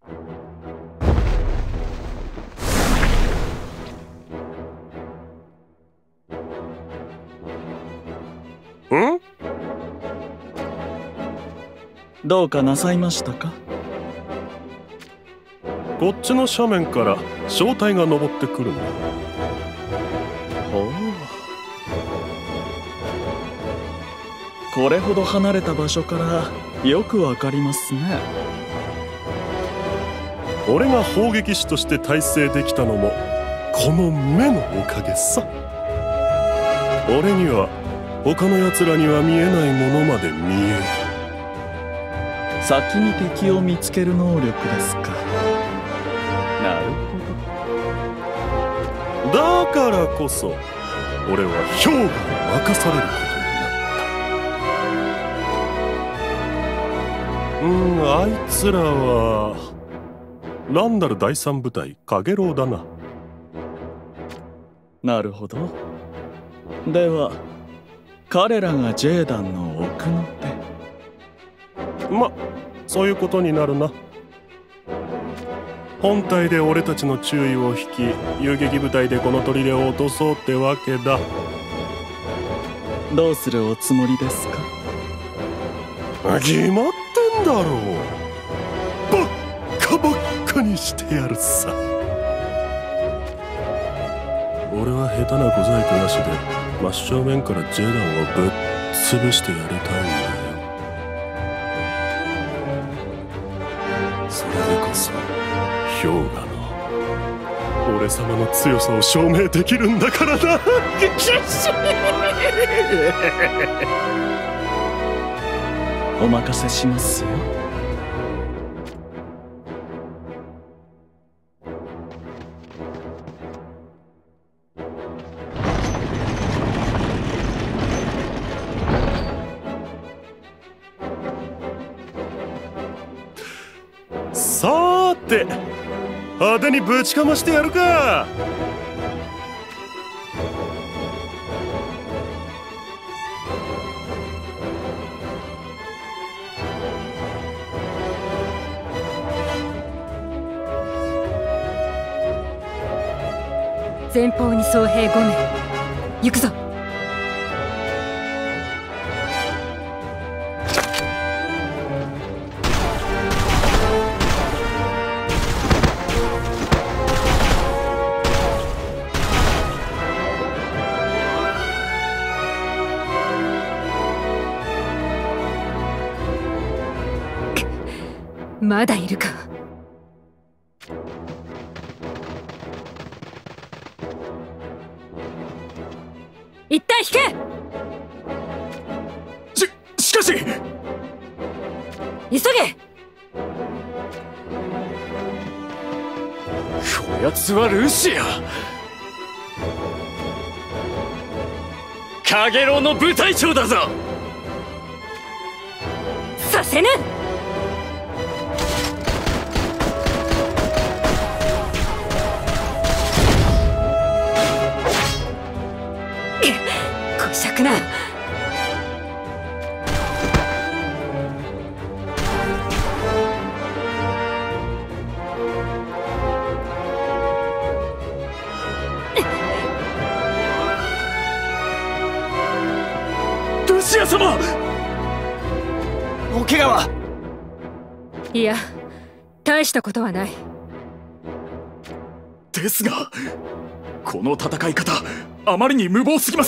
ん？ どうかなさいましたか？ こっちの斜面から小隊が登ってくるんだ。 おお、これほど離れた場所からよくわかりますね。 俺が砲撃手として大成できたのもこの目のおかげさ。俺には他の奴らには見えないものまで見える。 先に敵を見つける能力ですか。なるほど。 だからこそ俺は氷河に任されることになった。あいつらはランダル第三部隊カゲロウだな。 なるほど。では彼らがジェーダンの奥の手。 ま、そういうことになるな。本体で俺たちの注意を引き、遊撃部隊でこの砦を落とそうってわけだ。 どうするおつもりですか？ 決まってんだろう。ばっかばっかにしてやるさ。俺は下手な小細工なしで真正面からジェダンをぶっ潰してやりたいんだよ。それでこそ氷河の俺様の強さを証明できるんだからな。 お任せしますよ。 さーて、派手にぶちかましてやるか。 前方に総兵5名。行くぞ。まだいるか。一旦引け。 しかし急げ。 こやつはルシア、カゲロウの部隊長だぞ。 させぬ。こしゃくな。 ルシア様、お怪我は？ いや、大したことはない。 ですが、この戦い方あまりに無謀すぎます。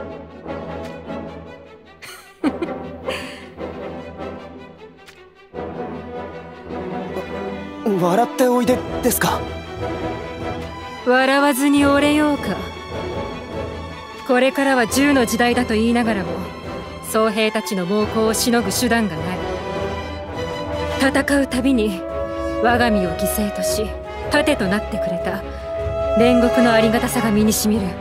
笑っておいでですか？ 笑わずに折れようか。これからは銃の時代だと言いながらも僧兵たちの猛攻をしのぐ手段がない。戦うたびに我が身を犠牲とし盾となってくれた煉獄のありがたさが身にしみる。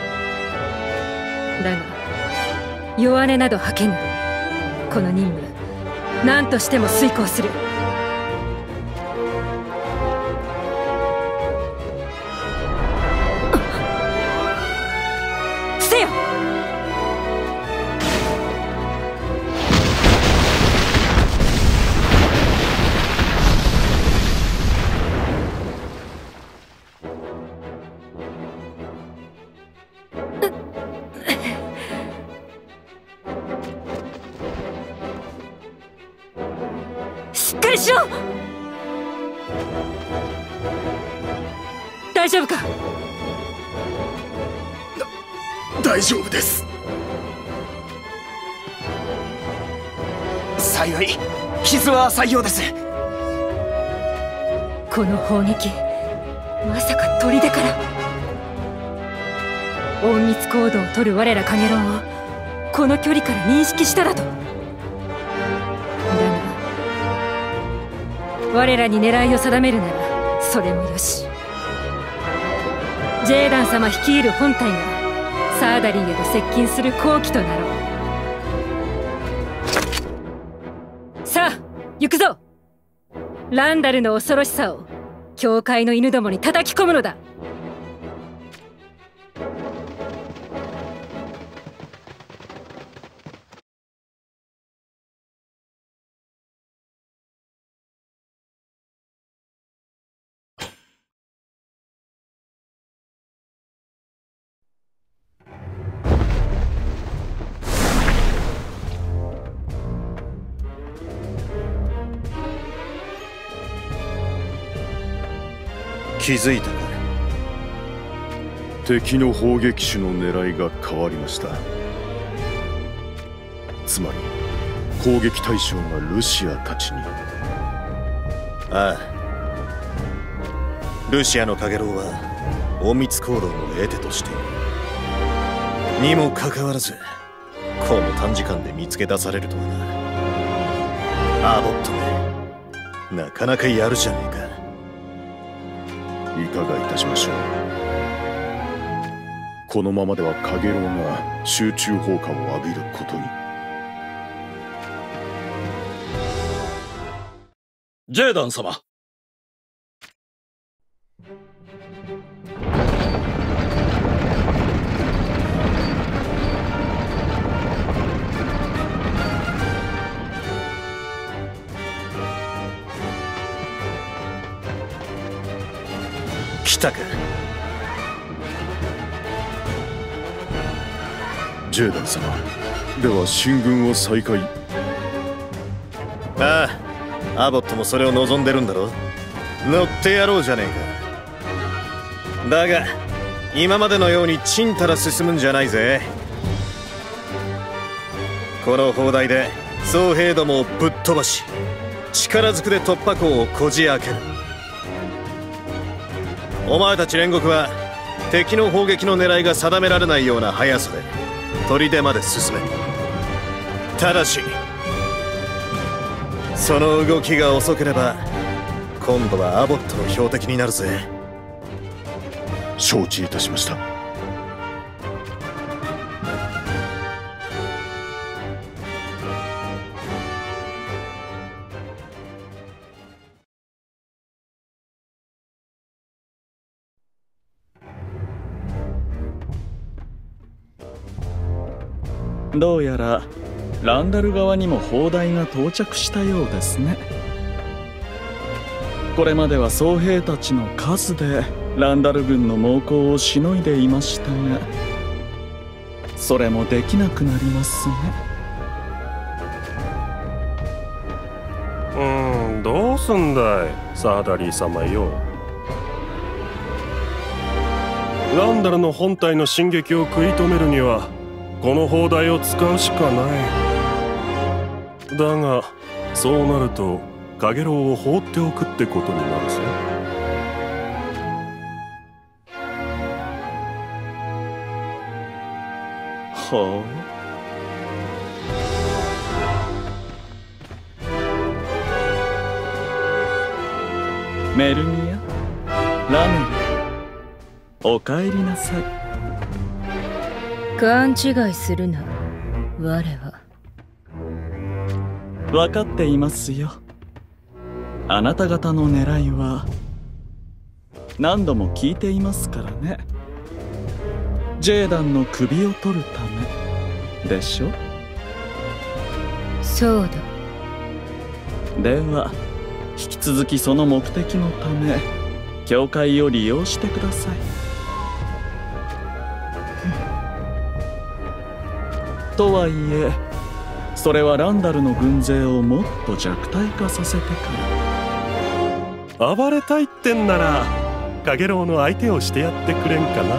だが弱音など吐けぬ。この任務何としても遂行する。伏せよ。 しろ。大丈夫か？ 大丈夫です。幸い傷は浅いようです。 この砲撃、まさか砦から。隠密行動を取る我らカゲロウをこの距離から認識しただと。だが我らに狙いを定めるならそれもよし。ジェーダン様率いる本隊がサーダリーへと接近する好機となろう。さあ行くぞ。ランダルの恐ろしさを教会の犬どもに叩き込むのだ。 気づいたか？ 敵の砲撃手の狙いが変わりました。つまり攻撃対象がルシアたちに。 ああ、ルシアのカゲロウは隠密行動の得手としている。にもかかわらずこの短時間で見つけ出されるとはな。アーボットめ、なかなかやるじゃねえか。 いかがいたしましょう。このままではカゲロウが集中砲火を浴びることに。 ジェーダン様。 来たか。 ジェーダン様、では進軍を再開。 ああ、アボットもそれを望んでるんだろ。乗ってやろうじゃねえか。だが今までのようにちんたら進むんじゃないぜ。この砲台で僧兵どもをぶっ飛ばし、力ずくで突破口をこじ開ける。お前たち煉獄は敵の砲撃の狙いが定められないような速さで砦まで進め。ただしその動きが遅ければ今度はアボットの標的になるぜ。 承知いたしました。 どうやらランダル側にも砲台が到着したようですね。これまでは僧兵たちの数でランダル軍の猛攻をしのいでいましたが、それもできなくなりますね。 どうすんだいサーダリー様よ。ランダルの本体の進撃を食い止めるにはこの砲台を使うしかない。だがそうなるとカゲロウを放っておくってことになるぜ。 ほう。メルニア、ラメル、おかえりなさい。 勘違いするな、我は。 分かっていますよ。あなた方の狙いは何度も聞いていますからね。ジェーダンの首を取るためでしょ。 そうだ。 では引き続きその目的のため教会を利用してください。とはいえそれはランダルの軍勢をもっと弱体化させてから。 暴れたいってんならカゲロウの相手をしてやってくれんかな。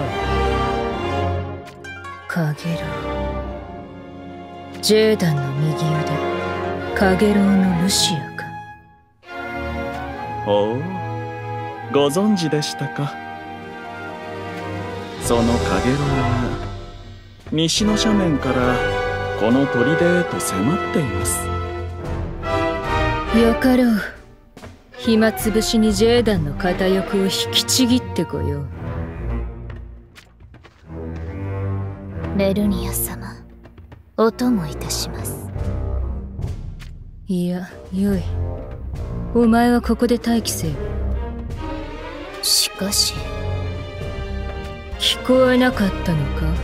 カゲロウ、ジェーダンの右腕、カゲロウのルシアか。 おお、ご存知でしたか。そのカゲロウは西の斜面からこの砦へと迫っています。 よかろう。暇つぶしにジェーダンの片翼を引きちぎってこよう。 レルニア様、お供いたします。 いや、よい。お前はここで待機せよ。 しかし、 聞こえなかったのか。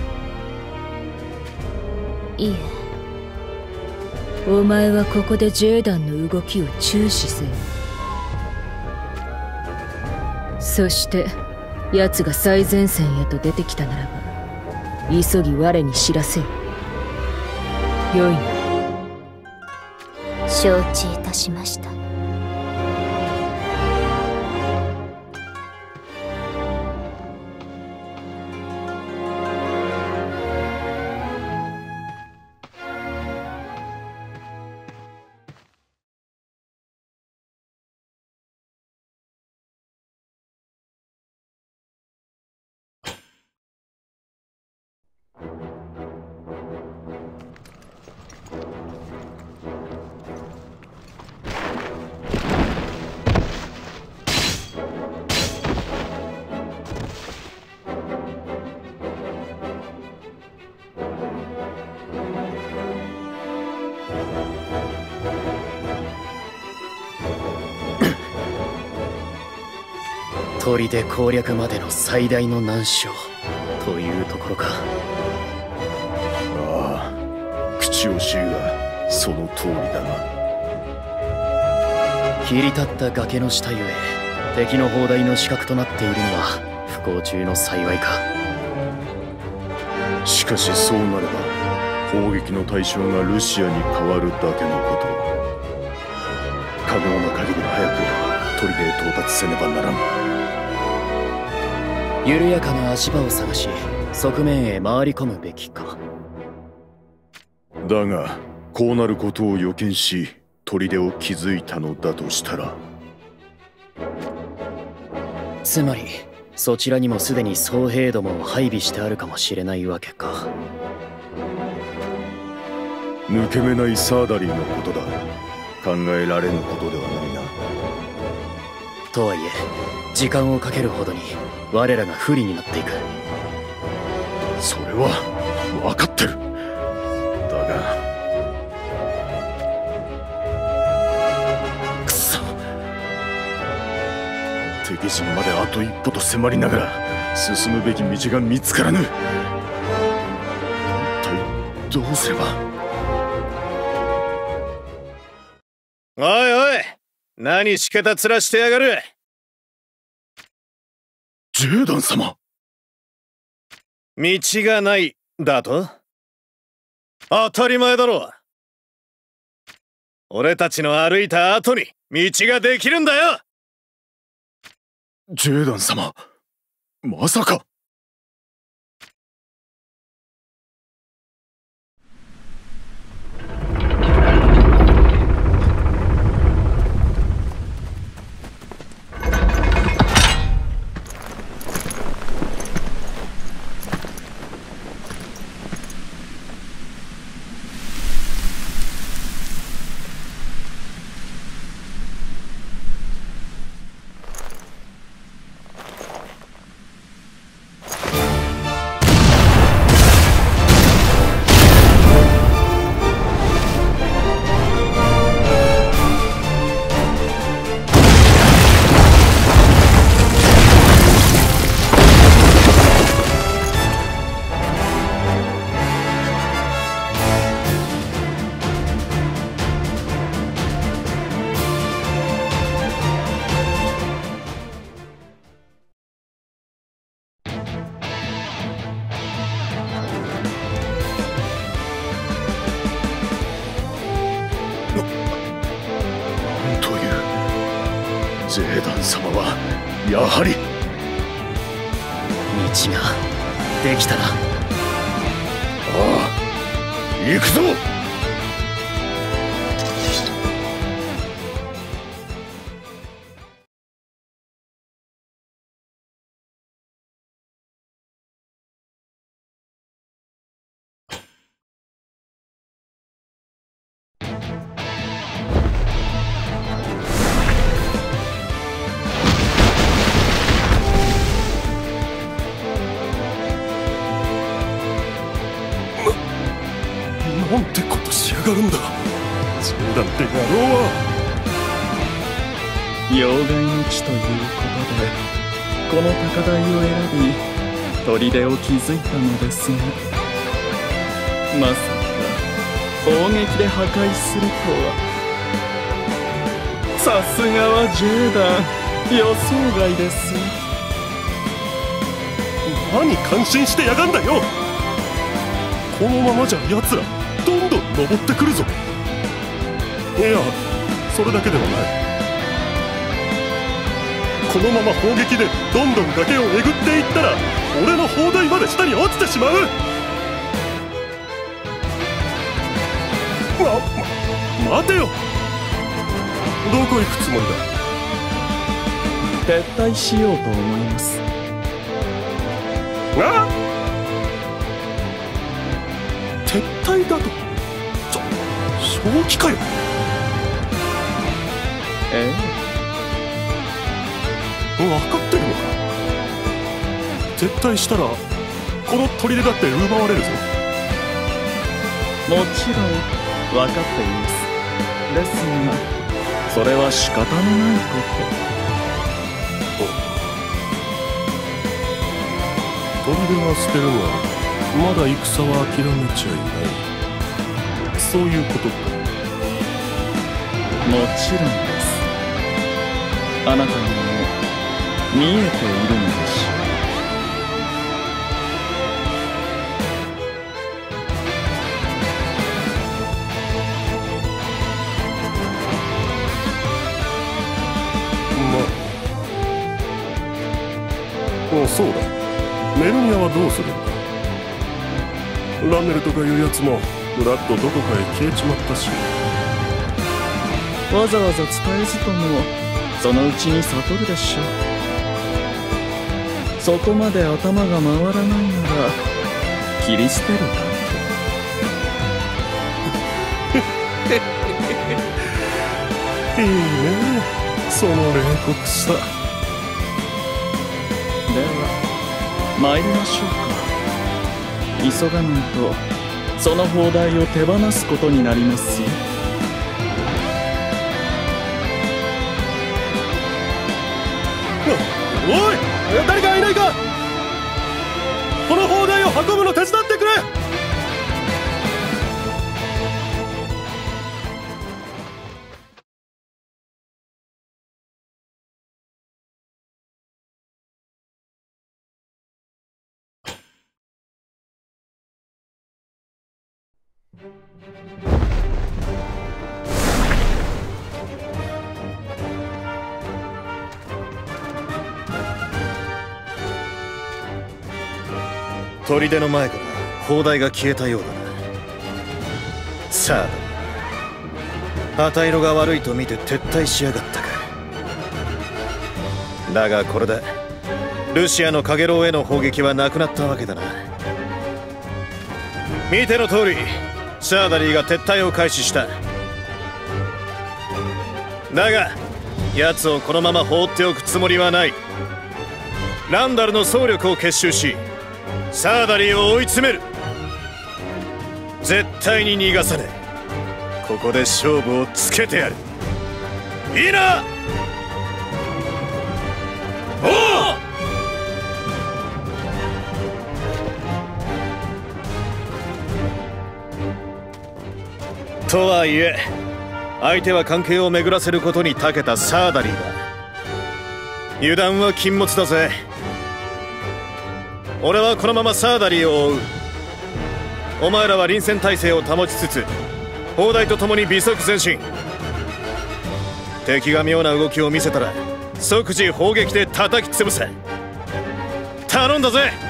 いえ。 お前はここでジェーダンの動きを注視せよ。そして奴が最前線へと出てきたならば急ぎ我に知らせよ。よいな。 承知いたしました。 砦攻略までの最大の難所というところか。 ああ、口惜しいがその通りだな。 切り立った崖の下ゆえ敵の砲台の死角となっているのは不幸中の幸いか。 しかしそうなれば砲撃の対象がルシアに変わるだけのこと。可能な限り早く砦へ到達せねばならん。 緩やかな足場を探し側面へ回り込むべきか。 だがこうなることを予見し砦を築いたのだとしたら、 つまりそちらにもすでに僧兵どもを配備してあるかもしれないわけか。 抜け目ないサーダリーのことだ。考えられぬことではないな。 とはいえ時間をかけるほどに我らが不利になっていく。 それは分かってる。だがくそ、敵陣まであと一歩と迫りながら進むべき道が見つからぬ。一体どうすれば。 おいおい、何しけた面してやがる。 ジェーダン様。 道がないだと？当たり前だろ。俺たちの歩いた後に道ができるんだよ。 ジェーダン様、まさか。 ン様はやはり。 道ができたな。 ああ、行くぞ。 なんてことしやがるんだ、ジェーダンって野郎は。 要害の地ということでこの高台を選び砦を築いたのですが、まさか砲撃で破壊するとは。さすがはジェーダン、予想外です。 何感心してやがんだよ。このままじゃ奴らどんどん登ってくるぞ。いや、それだけではない。このまま砲撃でどんどん崖をえぐっていったら俺の砲台まで下に落ちてしまう。待てよ。どこ行くつもり撤退しようと思います。 だ。撤退だと？正気かよ。分かってるのか。撤退したらこの砦だって奪われるぞ。 もちろん分かっています。ですがそれは仕方のないこと。 砦は捨てるがまだ戦は諦めちゃいない。そういうことか。 もちろんです。あなたにも見えているのでしょう。 そうだ。メルニアはどうするんだ。ランネルとかいうやつもふらっとどこかへ消えちまったし。 わざわざ伝えずともそのうちに悟るでしょう。そこまで頭が回らないなら切り捨てるだけ。いいね、その冷酷さ。 では参りましょうか。急がないとその砲台を手放すことになりますよ。 おい、誰かいないか。この砲台を運ぶの手伝ってくれ。 砦の前から砲台が消えたようだな。さあ、旗色が悪いと見て撤退しやがったか。だがこれでルシアのカゲロウへの砲撃はなくなったわけだな。見ての通りシャーダリーが撤退を開始した。だが奴をこのまま放っておくつもりはない。ランダルの総力を結集しサーダリーを追い詰める。絶対に逃がさねえ。ここで勝負をつけてやる。いいな。おう。とはいえ相手は関係を巡らせることに長けたサーダリーだ。油断は禁物だぜ。俺はこのままサーダリーを追う。お前らは臨戦態勢を保ちつつ砲台と共に微速前進。敵が妙な動きを見せたら即時砲撃で叩き潰せ。頼んだぜ。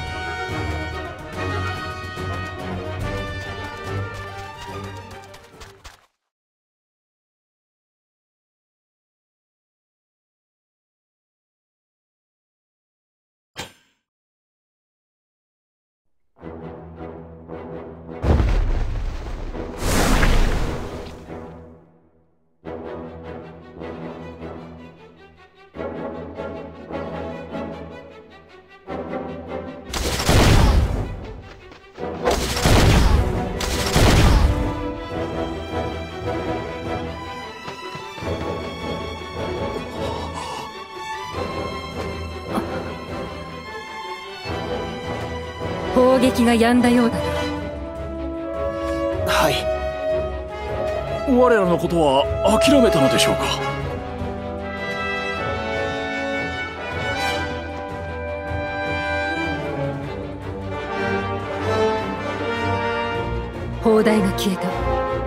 砲撃が止んだようだな。 はい。 我らのことは諦めたのでしょうか。 砲台が消えた。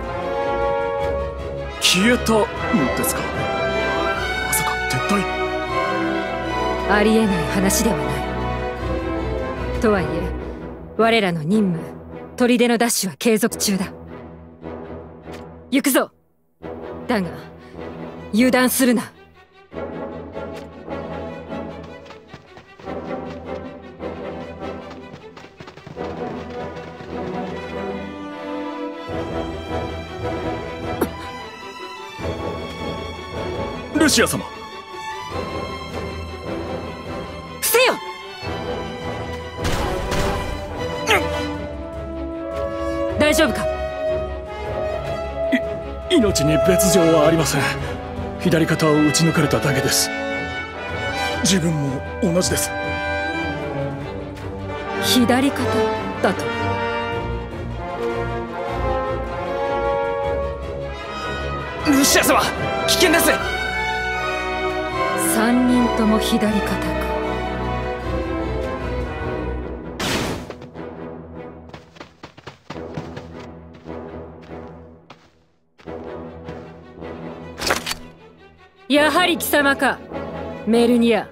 消えたのですか。まさか撤退。 ありえない話ではない。とはいえ我らの任務、砦の奪取は継続中だ。行くぞ。だが油断するな。 ルシア様。 伏せよ。大丈夫か。 命に別状はありません。左肩を撃ち抜かれただけです。自分も同じです。 左肩だと。 ルシア様、危険です。 3人とも左肩か。やはり貴様か、メルニア。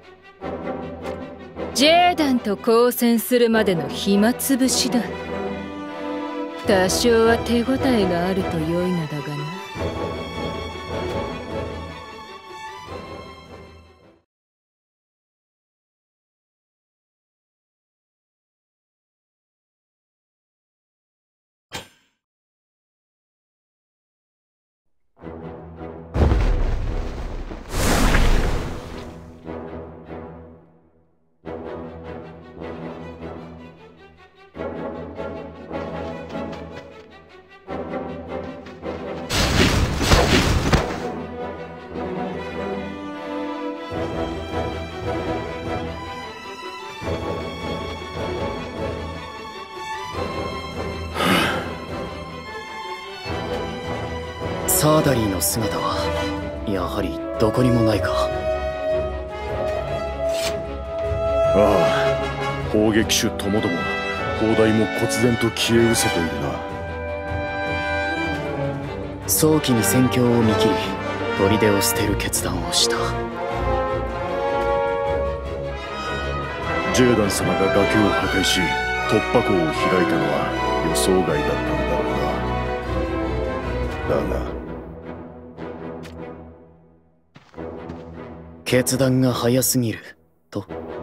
ジェーダンと交戦するまでの暇つぶしだ。多少は手応えがあると良いのだがな。 サーダリーの姿はやはりどこにもないか。 ああ、砲撃手ともども砲台も忽然と消え失せているな。 早期に戦況を見切り砦を捨てる決断をした。 ジェーダン様が崖を破壊し突破口を開いたのは予想外だったんだろうな。だが決断が早すぎると。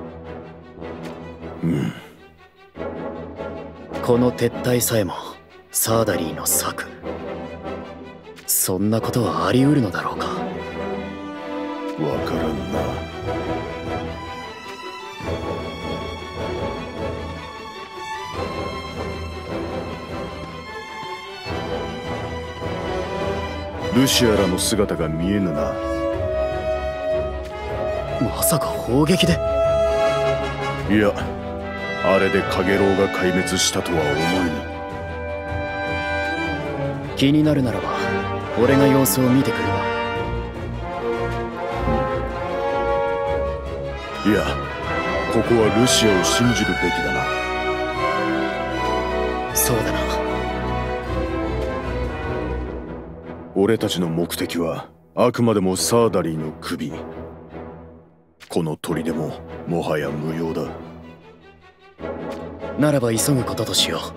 この撤退さえもサーダリーの策。そんなことはあり得るのだろうか。 わからんな。ルシアらの姿が見えぬな。 まさか砲撃で。 いや、あれでカゲロウが壊滅したとは思えぬ。気になるならば俺が様子を見てくるわ。 いや、ここはルシアを信じるべきだな。 そうだな。 俺たちの目的はあくまでもサーダリーの首。 この砦ももはや無用だ。 ならば急ぐこととしよう。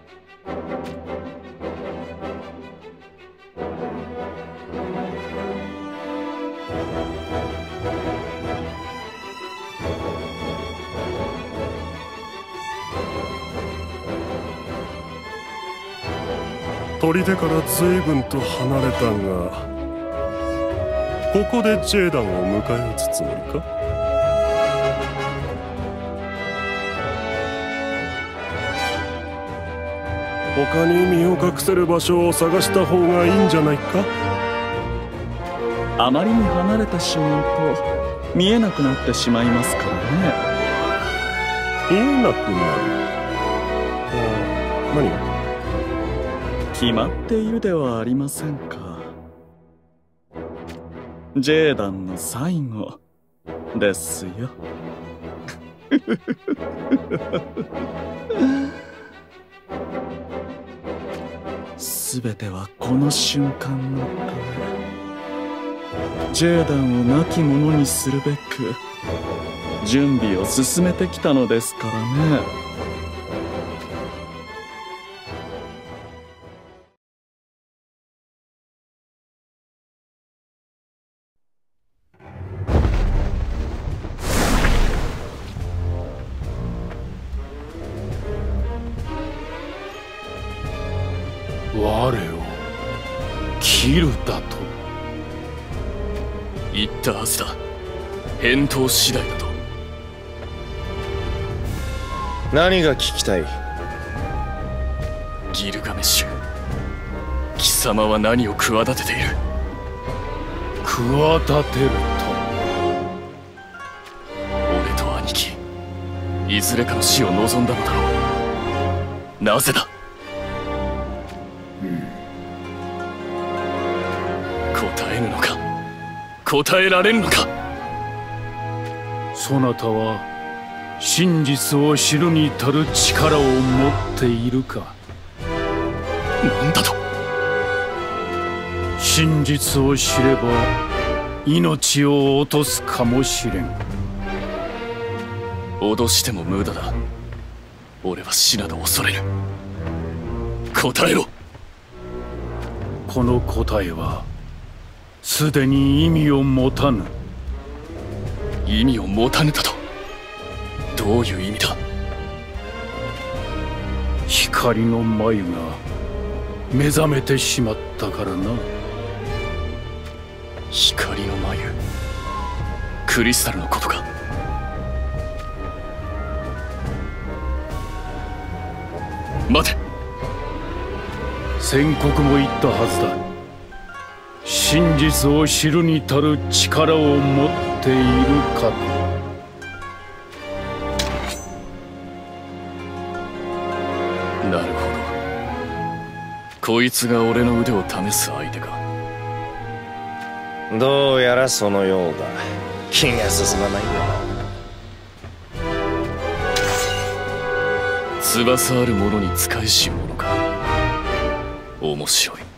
砦から随分と離れたが、ここでジェーダンを迎え撃つつもりか？他に身を隠せる場所を探した方がいいんじゃないか？ あまりに離れてしまうと見えなくなってしまいますからね。 見えなくなる？何が？ 決まっているではありませんか。ジェーダンの最後ですよ。すべてはこの瞬間のため。ジェーダンを亡き者にするべく準備を進めてきたのですからね。 我を切るだと言ったはずだ。返答次第だと。 何が聞きたい？ ギルガメッシュ、貴様は何を企てている？ 企てると？ 俺と兄貴、いずれかの死を望んだのだろう。なぜだ？答えぬのか？答えられるのか？ そなたは真実を知るに足る力を持っているか？ 何だと？ 真実を知れば命を落とすかもしれん。 脅しても無駄だ。俺は死など恐れぬ。答えろ。 この答えはすでに意味を持たぬ。 意味を持たぬだと？どういう意味だ？ 光の眉が目覚めてしまったからな。 光の眉、クリスタルのことか？待て。 宣告も言ったはずだ。真実を知るに足る力を持っているかと。 なるほど。こいつが俺の腕を試す相手か。 どうやらそのようだ。気が進まないよ。 翼ある者に仕えし者か。面白い。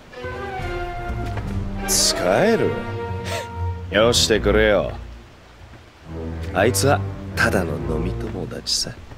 使える？よしてくれよ。あいつはただの飲み友達さ。